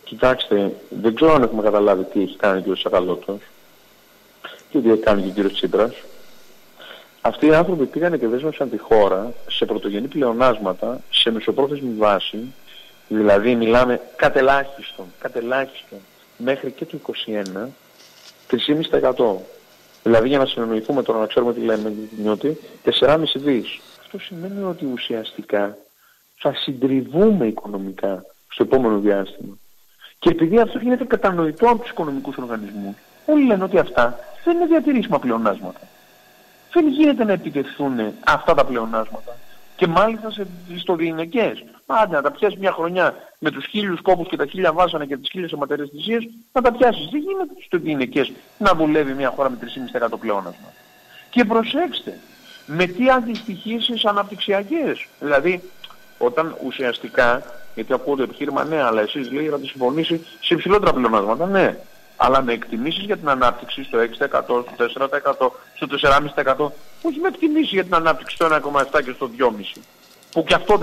Κοιτάξτε, δεν ξέρω αν έχουμε καταλάβει τι έχει κάνει ο κ. Τσακαλώτος και τι έχει κάνει και ο κ. Τσίπρας. Αυτοί οι άνθρωποι πήγανε και δέσμευσαν τη χώρα σε πρωτογενή πλεονάσματα, σε μεσοπρόθεσμη βάση, δηλαδή μιλάμε κατελάχιστον μέχρι και το 21, 3,5%. Δηλαδή για να συνεννοηθούμε τώρα, να ξέρουμε τι λέμε, ότι 4,5 δις. Αυτό σημαίνει ότι ουσιαστικά θα συντριβούμε οικονομικά στο επόμενο διάστημα. Και επειδή αυτό γίνεται κατανοητό από τους οικονομικούς οργανισμούς, όλοι λένε ότι αυτά δεν είναι διατηρήσιμα πλεονάσματα. Δεν γίνεται να επιτευχθούν αυτά τα πλεονάσματα. Και μάλιστα στο διηνεκές. Άντε να τα πιάσεις μια χρονιά με τους 1.000 κόπους και τα 1.000 βάσανα και τις 1.000 αιματερές θυσίες, να τα πιάσεις. Δεν γίνεται στο διηνεκές να δουλεύει μια χώρα με 3,5% πλεόνασμα. Και προσέξτε, με τι αντιστοιχήσεις αναπτυξιακές. Δηλαδή, όταν ουσιαστικά, γιατί ακούω το επιχείρημα, ναι, αλλά εσείς λέει να τη συμφωνήσει σε υψηλότερα πλεονάσματα, ναι. Αλλά με εκτιμήσεις για την ανάπτυξη στο 6%, στο 4%, στο 4,5%, όχι με εκτιμήσεις για την ανάπτυξη στο 1,7% και στο 2,5%. Που και αυτό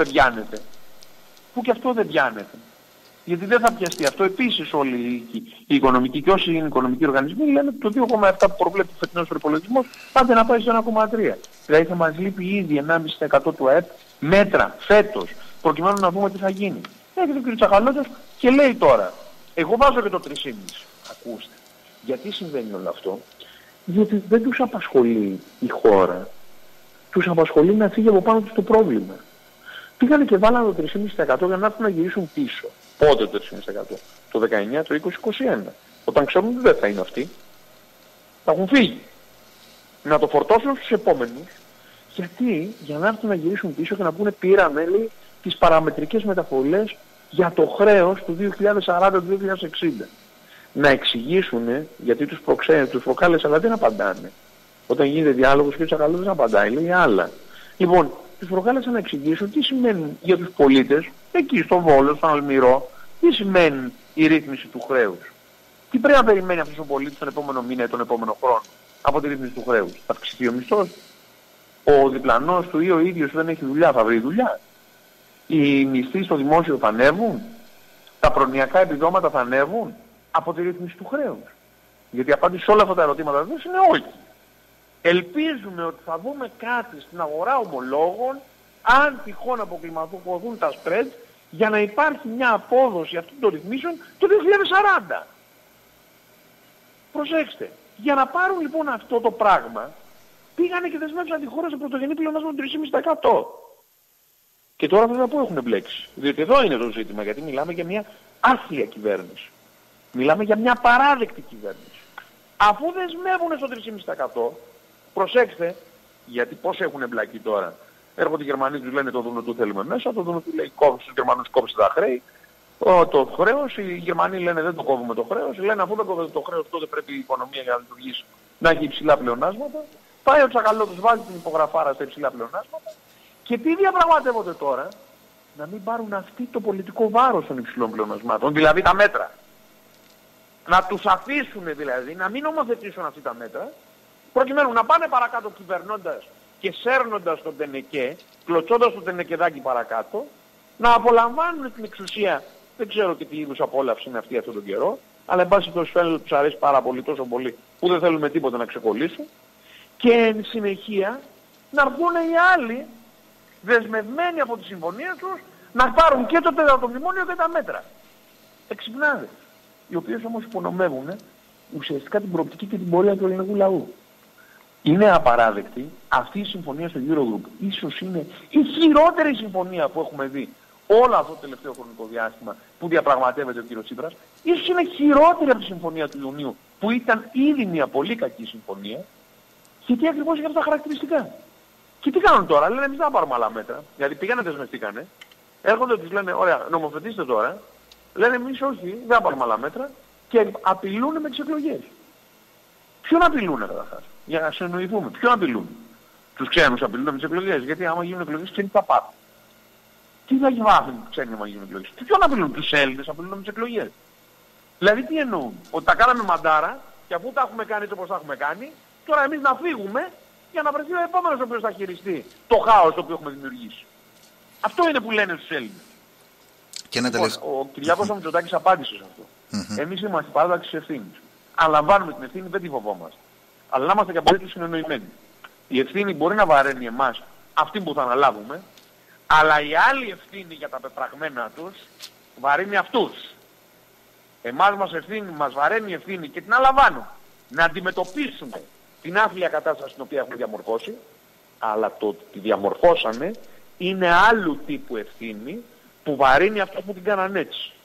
δεν πιάνεται. Γιατί δεν θα πιαστεί αυτό. Επίσης όλοι οι οικονομικοί και όσοι είναι οικονομικοί οργανισμοί λένε ότι το 2,7% που προβλέπει ο φετινός προϋπολογισμός πάντα να πάει στο 1,3%. Δηλαδή θα μας λείπει ήδη 1,5% του ΑΕΠ μέτρα φέτος, προκειμένου να δούμε τι θα γίνει. Έρχεται ο κ. Τσακαλώτος και λέει τώρα, εγώ βάζω και το 3,5%. Ακούστε, γιατί συμβαίνει όλο αυτό? Διότι δεν τους απασχολεί η χώρα. Τους απασχολεί να φύγει από πάνω τους το πρόβλημα. Πήγανε και βάλανε το 3,5% για να έρθουν να γυρίσουν πίσω. Πότε το 3,5%? Το 19, το 20, 21. Όταν ξέρουν ότι δεν θα είναι αυτοί, θα έχουν φύγει. Να το φορτώσουν στους επόμενους. Γιατί? Για να έρθουν να γυρίσουν πίσω και να πούνε πήραμε λέει τις παραμετρικές μεταφορές για το χρέος του 2040-2060. Να εξηγήσουν, γιατί τους προκάλεσε, αλλά δεν απαντάνε. Όταν γίνεται διάλογος και ο Τσακαλώτος δεν απαντάει, λέει άλλα. Λοιπόν, τους προκάλεσαν να εξηγήσουν τι σημαίνει για τους πολίτες, εκεί στο Βόλο, στον Αλμυρό, τι σημαίνει η ρύθμιση του χρέους. Τι πρέπει να περιμένει αυτός ο πολίτης τον επόμενο μήνα ή τον επόμενο χρόνο από τη ρύθμιση του χρέους? Θα αυξηθεί ο μισθός? Ο διπλανός του ή ο ίδιος δεν έχει δουλειά, θα βρει δουλειά? Οι μισθοί στο δημόσιο θα ανέβουν? Τα προνοιακά επιδόματα θα ανέβουν από τη ρύθμιση του χρέους? Γιατί η απάντηση σε όλα αυτά τα ερωτήματα εδώ είναι όχι. Ελπίζουμε ότι θα δούμε κάτι στην αγορά ομολόγων, αν τυχόν αποκλιμακωθούν τα spreads, για να υπάρχει μια απόδοση αυτών των ρυθμίσεων το 2040. Προσέξτε, για να πάρουν λοιπόν αυτό το πράγμα, πήγανε και δεσμεύσαν τη χώρα σε πρωτογενή πλεονάσμα 3,5%. Και τώρα βέβαια πού έχουν μπλέξει? Διότι εδώ είναι το ζήτημα, γιατί μιλάμε για μια άθλια κυβέρνηση. Μιλάμε για μια παράδεκτη κυβέρνηση. Αφού δεσμεύουν στο 3,5%, προσέξτε, γιατί πώς έχουν εμπλακεί τώρα. Έρχονται οι Γερμανοί, τους λένε το δούνο του θέλουμε μέσα, το δούνο του λέει στους Γερμανούς κόψτε τα χρέη. Το χρέος, οι Γερμανοί λένε δεν το κόβουμε το χρέος, λένε αφού δεν κόβεται το χρέος τότε πρέπει η οικονομία για να λειτουργήσει να έχει υψηλά πλεονάσματα. Πάει ο Τσακαλώτος, βάζει την υπογραφάρα στα υψηλά πλεονάσματα και τι διαπραγματεύονται τώρα? Να μην πάρουν αυτοί το πολιτικό βάρος των υψηλών πλεονασμάτων, δηλαδή τα μέτρα. Να τους αφήσουν δηλαδή, να μην νομοθετήσουν αυτοί τα μέτρα, προκειμένου να πάνε παρακάτω κυβερνώντας και σέρνοντας τον Τενεκέ, κλωτσώντας τον Τενεκεδάκι παρακάτω, να απολαμβάνουν την εξουσία. Δεν ξέρω και τι είδους απόλαυση είναι αυτή αυτόν τον καιρό, αλλά εν πάση περιπτώσει τους αρέσει πάρα πολύ, τόσο πολύ, που δεν θέλουν με τίποτα να ξεκολλήσουν. Και εν συνεχεία να έρθουν οι άλλοι, δεσμευμένοι από τη συμφωνία τους, να πάρουν και το τέταρτο μνημόνιο και τα μέτρα. Εξυπνάδες, οι οποίες όμως υπονομεύουν ουσιαστικά την προοπτική και την πορεία του ελληνικού λαού. Είναι απαράδεκτη αυτή η συμφωνία στο Eurogroup. Ίσως είναι η χειρότερη συμφωνία που έχουμε δει όλο αυτό το τελευταίο χρονικό διάστημα που διαπραγματεύεται ο κ. Τσίπρας. Ίσως είναι χειρότερη από τη συμφωνία του Ιουνίου που ήταν ήδη μια πολύ κακή συμφωνία. Γιατί ακριβώς για αυτά τα χαρακτηριστικά. Και τι κάνουν τώρα? Λένε εμείς δεν θα πάρουμε άλλα μέτρα. Γιατί πήγανε δεσμευτήκανε. Έρχονται τους λένε ωραία νομοθετήστε τώρα. Λένε εμείς όχι, δεν θα πάρουμε άλλα μέτρα. Και απειλούν με τις εκλογές. Ποιον απειλούν καταρχάς? Για να συνεννοηθούμε. Ποιον απειλούν? Τους ξένους απειλούν με τις εκλογές. Γιατί άμα γίνουν εκλογές ξένοι θα πάρουν. Τι θα μάθουν οι ξένοι άμα γίνουν εκλογές? Ποιον απειλούν? Τους Έλληνες απειλούν με τις εκλογές. Δηλαδή τι εννοούν? Ότι τα κάναμε μαντάρα και αφού τα έχουμε κάνει όπως τα έχουμε κάνει, τώρα εμείς να φύγουμε για να βρεθεί ο επόμενος ο οποίος θα χειριστεί το χάος το οποίο έχουμε δημιουργήσει. Αυτό είναι που λένε στους Έλληνες. Ο Κυριάκος Μητσοτάκης απάντησε σε αυτό. Εμείς είμαστε παράδοξοι της ευθύνης. Αναλαμβάνουμε την ευθύνη, δεν τη φοβόμαστε. Αλλά να είμαστε και απολύτως συνεννοημένοι. Η ευθύνη μπορεί να βαραίνει εμάς, αυτή που θα αναλάβουμε, αλλά η άλλη ευθύνη για τα πεπραγμένα τους βαρύνει αυτούς. Εμάς μας βαραίνει η ευθύνη και την αναλαμβάνω. Να αντιμετωπίσουμε την άθλια κατάσταση την οποία έχουμε διαμορφώσει, αλλά το ότι τη διαμορφώσαμε είναι άλλου τύπου ευθύνη που βαρύνει αυτό που την κάνανε έτσι.